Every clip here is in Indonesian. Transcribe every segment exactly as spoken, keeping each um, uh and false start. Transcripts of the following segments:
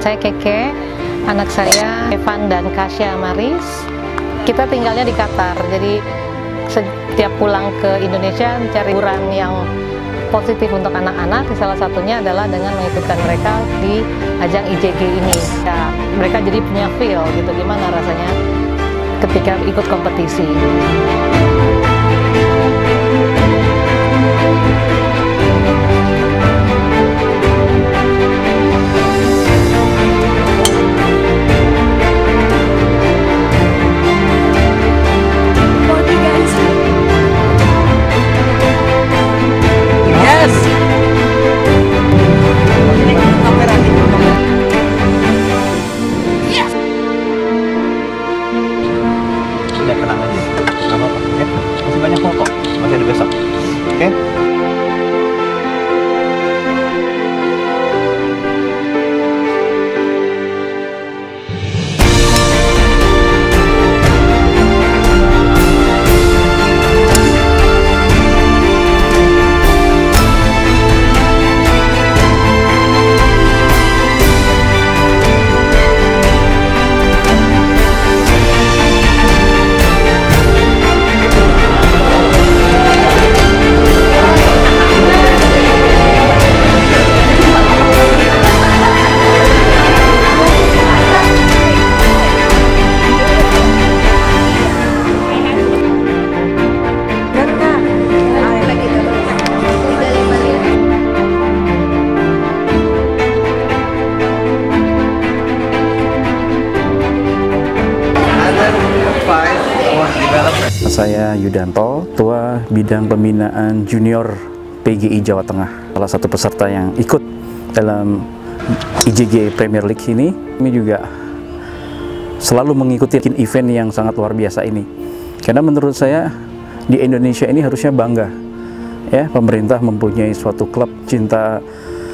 Saya Keke, anak saya Evan dan Kasya Maris. Kita tinggalnya di Qatar, jadi setiap pulang ke Indonesia mencari hiburan yang positif untuk anak-anak. Salah satunya adalah dengan mengikutkan mereka di ajang I J G ini. Ya, mereka jadi punya feel gitu, gimana rasanya ketika ikut kompetisi. Udah tenang aja, nggak apa-apa, ya. Masih banyak kok, masih ada besok, oke? Saya Yudanto, Ketua Bidang Pembinaan Junior P G I Jawa Tengah. Salah satu peserta yang ikut dalam I J G Premier League ini, kami juga selalu mengikuti event yang sangat luar biasa ini. Karena menurut saya di Indonesia ini harusnya bangga, ya, pemerintah mempunyai suatu klub cinta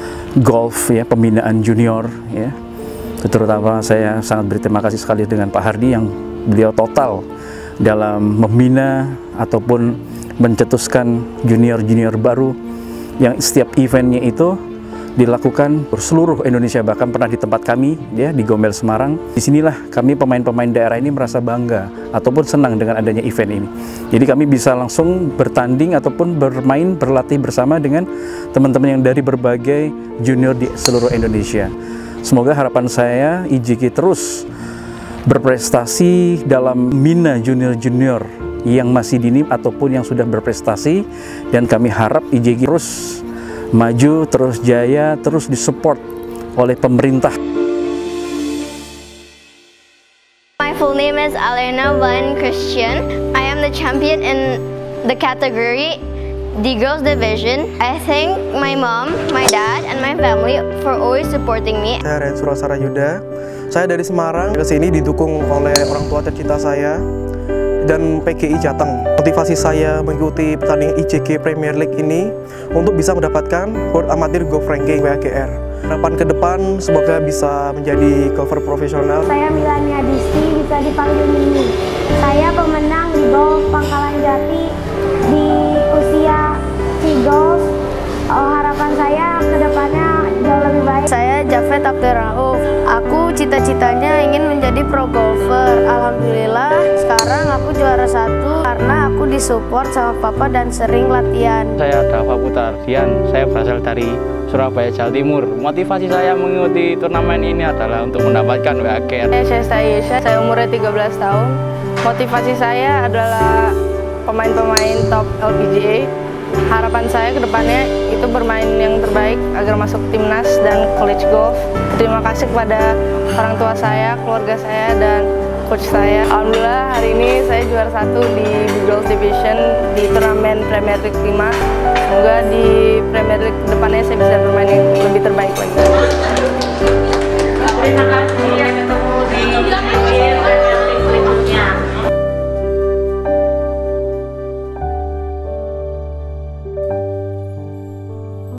golf, ya, pembinaan junior, ya. Terutama saya sangat berterima kasih sekali dengan Pak Hardi yang beliau total dalam membina ataupun mencetuskan junior-junior baru yang setiap eventnya itu dilakukan seluruh Indonesia, bahkan pernah di tempat kami, ya, di Gombel, Semarang. Disinilah kami pemain-pemain daerah ini merasa bangga ataupun senang dengan adanya event ini. Jadi kami bisa langsung bertanding ataupun bermain, berlatih bersama dengan teman-teman yang dari berbagai junior di seluruh Indonesia. Semoga harapan saya I J G terus berprestasi dalam membina junior-junior yang masih dini ataupun yang sudah berprestasi, dan kami harap I J G terus maju, terus jaya, terus disupport oleh pemerintah. My full name is Alena Van Christian. I am the champion in the category the girls division. I thank my mom, my dad, and my family for always supporting me. Saya Ren Surasara Yuda. Saya dari Semarang, ke sini didukung oleh orang tua tercinta saya dan P G I Jateng. Motivasi saya mengikuti pertandingan I J G Premier League ini untuk bisa mendapatkan World Amateur Golf Ranking W A G R. Harapan ke depan semoga bisa menjadi golfer profesional. Saya Milania Disti, bisa dipanggil Mimi. Saya pemenang di golf Pangkalan Jati di usia Sea Golf. Oh, harapan saya ke depannya jauh lebih baik. Saya Jafet Abdurrauf. Aku cita-citanya ingin menjadi pro golfer. Alhamdulillah sekarang aku juara satu karena aku disupport sama papa dan sering latihan. Saya Dava Putra Ardian, saya berasal dari Surabaya, Jawa Timur. Motivasi saya mengikuti turnamen ini adalah untuk mendapatkan W A G R. Saya Sestayesha, saya umurnya tiga belas tahun. Motivasi saya adalah pemain-pemain top L P G A. Harapan saya ke depannya itu bermain yang terbaik agar masuk timnas dan college golf. Terima kasih kepada orang tua saya, keluarga saya, dan coach saya. Alhamdulillah hari ini saya juara satu di Girls Division di turnamen Premier League lima. Semoga di Premier League depannya saya bisa bermain yang lebih terbaik lagi. Terima kasih.